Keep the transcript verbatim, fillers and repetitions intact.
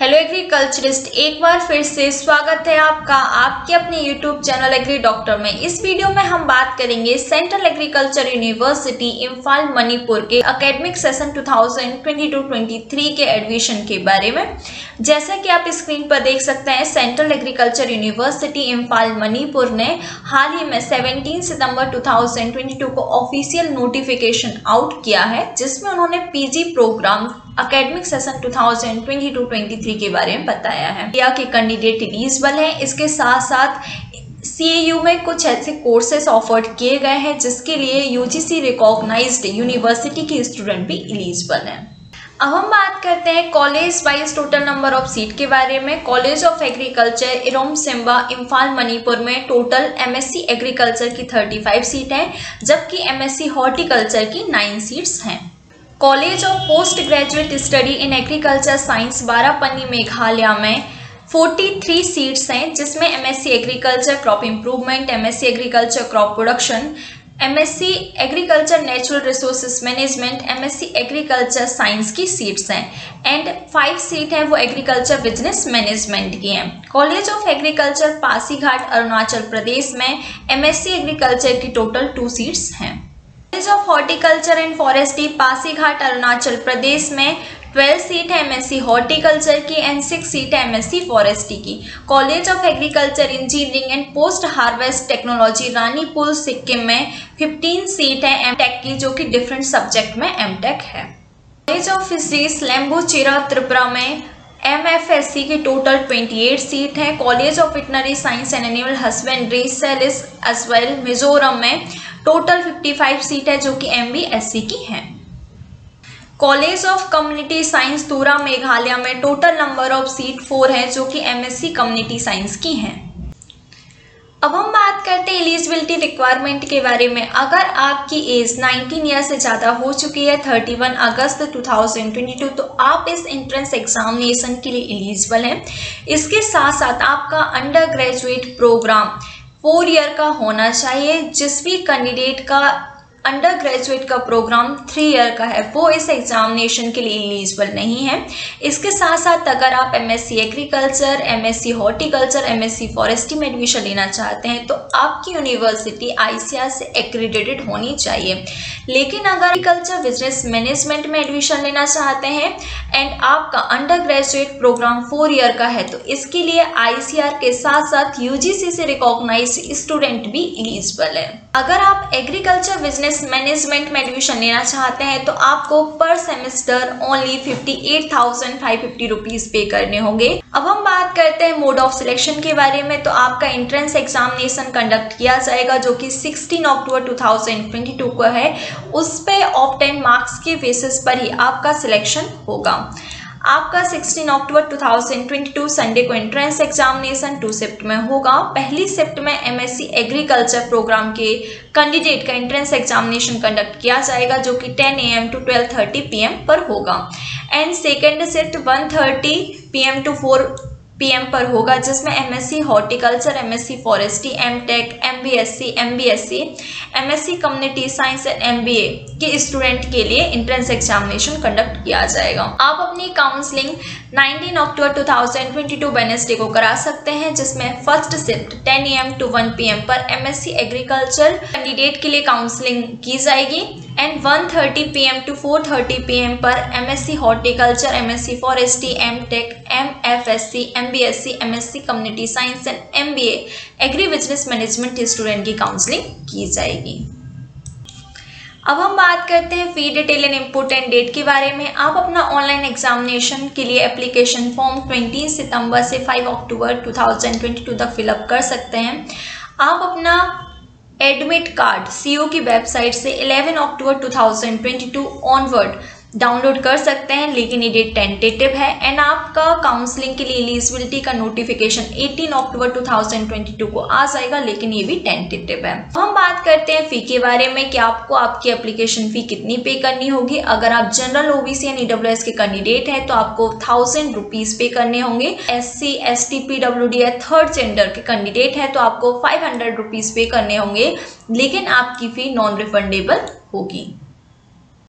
Hello agriculturist, एक बार फिर से स्वागत है आपका आपके अपने यूट्यूब चैनल एग्री डॉक्टर में। इस वीडियो में हम बात करेंगे central agriculture university Imphal Manipur के एकेडमिक सेशन दो हज़ार बाईस तेईस के एडमिशन के बारे में। जैसा कि आप स्क्रीन पर देख सकते हैं, central agriculture university Imphal Manipur ने हाल ही में सत्रह सितंबर दो हज़ार बाईस को ऑफिशियल नोटिफिकेशन आउट किया है, जिसमें उन्होंने पीजी प्रोग्राम एकेडमिक सेशन दो हज़ार बाईस तेईस के बारे में बताया है। इंडिया के कैंडिडेट एलिजिबल हैं। इसके साथ साथ सी ए यू में कुछ ऐसे कोर्सेस ऑफर्ड किए गए हैं जिसके लिए U G C recognised university के स्टूडेंट भी एलिजिबल हैं। अब हम बात करते हैं college wise total number of seat के बारे में। College of agriculture Iroisemba Imphal Manipur में total M S C agriculture की पैंतीस सीट है, जबकि एम एस सी हॉर्टिकल्चर की नौ सीट्स हैं। College of postgraduate study in agriculture science Barapani Meghalaya में तैंतालीस सीट्स हैं, जिसमें M S C agriculture crop improvement, M S C agriculture crop production, M S C agriculture natural resources management, M S C agriculture science की seats हैं and five seat हैं वो agriculture business management की हैं। College of agriculture Pasighat Arunachal Pradesh में M S C agriculture की total two seats हैं। College of horticulture and forestry Pasighat Arunachal Pradesh में बारह सीट है एम एस सी हॉर्टिकल्चर की एंड सिक्स सीट है एम एस सी फॉरेस्ट्री की। College of agriculture engineering and post harvest technology Ranipur Sikkim में पंद्रह सीट है एम टेक की, जो कि डिफरेंट सब्जेक्ट में एम टेक है। College of fisheries Lembucherra Tripura में एम एफ एस सी की टोटल अट्ठाईस सीट है। College of veterinary science and animal husbandry Selesih as well Mizoram में टोटल पचपन सीट है, जो कि एम बी एस सी की है। College of community science Tura Meghalaya में total number of seat four है, जो कि M S C community science की हैं। अब हम बात करते हैं एलिजिबिलिटी रिक्वायरमेंट के बारे में। अगर आपकी एज उन्नीस ईयर से ज़्यादा हो चुकी है इकतीस अगस्त दो हज़ार बाईस, तो आप इस एंट्रेंस एग्जामिनेशन के लिए एलिजिबल हैं। इसके साथ साथ आपका undergraduate programme four year का होना चाहिए। जिस भी कैंडिडेट का अंडर ग्रेजुएट का प्रोग्राम थ्री ईयर का है वो इस एग्जामिनेशन के लिए एलिजिबल नहीं है। इसके साथ साथ अगर आप M S C agriculture, M S C horticulture, M S C forestry में एडमिशन लेना चाहते हैं तो आपकी university I C A R accredited होनी चाहिए। लेकिन अगर एग्रीकल्चर बिजनेस मैनेजमेंट में एडमिशन लेना चाहते हैं एंड आपका undergraduate programme four year का है तो इसके लिए आई सी आर के साथ साथ यू जी सी से रिकॉग्नाइज स्टूडेंट भी एलिजिबल है। अगर आप एग्रीकल्चर बिजनेस मैनेजमेंट में एडमिशन लेना चाहते हैं तो आपको पर semester only fifty eight thousand five fifty rupees pay करने होंगे। अब हम बात करते हैं मोड ऑफ सिलेक्शन के बारे में। तो आपका एंट्रेंस एग्जामिनेशन कंडक्ट किया जाएगा, जो कि सोलह अक्टूबर दो हज़ार बाईस को है। उस पे ऑब्टेन मार्क्स के बेसिस पर ही आपका सिलेक्शन होगा। आपका सोलह अक्टूबर दो हज़ार बाईस संडे को एंट्रेंस एग्जामिनेशन टू शिफ्ट में होगा। पहली शिफ्ट में M S C agriculture programme के कैंडिडेट का एंट्रेंस एग्जामिनेशन कंडक्ट किया जाएगा, जो कि ten A M to twelve thirty P M पर होगा and second shift one thirty P M to four P M पर होगा, जिसमें M S C horticulture, M S C forestry, M tech, M B S C, M B S C, M S C community science and M B ए के student के लिए entrance examination conduct किया जाएगा। आप अपनी काउंसलिंग उन्नीस अक्टूबर दो हज़ार बाईस वेडनेसडे को करा सकते हैं, जिसमें first shift ten A M to one P M पर M S C agriculture candidate के लिए काउंसलिंग की जाएगी and one thirty P M to four thirty P M पर M S C horticulture, M S C forestry, M tech, M F S C, M B S C, M S C community science and M B A agri business management student की counselling की जाएगी। अब हम बात करते हैं fee detail and important date के बारे में। आप अपना ऑनलाइन एग्जामिनेशन के लिए एप्लीकेशन फॉर्म बीस सितंबर से पाँच अक्टूबर दो हज़ार बाईस तक फिलअप कर सकते हैं। आप अपना एडमिट कार्ड सी ओ की वेबसाइट से ग्यारह अक्टूबर दो हज़ार बाईस ऑनवर्ड डाउनलोड कर सकते हैं, लेकिन ये डेट टेंटेटिव है एंड आपका काउंसलिंग के लिए एलिजिबिलिटी का नोटिफिकेशन अठारह अक्टूबर दो हज़ार बाईस को आ जाएगा, लेकिन ये भी टेंटेटिव है। हम बात करते हैं फी के बारे में कि आपको आपकी एप्लीकेशन फी कितनी पे करनी होगी। अगर आप जनरल ओबीसी या ई डब्ल्यू एस के कैंडिडेट हैं तो आपको थाउजेंड रुपीज पे करने होंगे। S C, S T, P W D या थर्ड जेंडर के कैंडिडेट हैं तो आपको फाइव हंड्रेड रुपीज पे करने होंगे, लेकिन आपकी फी नॉन रिफंडेबल होगी।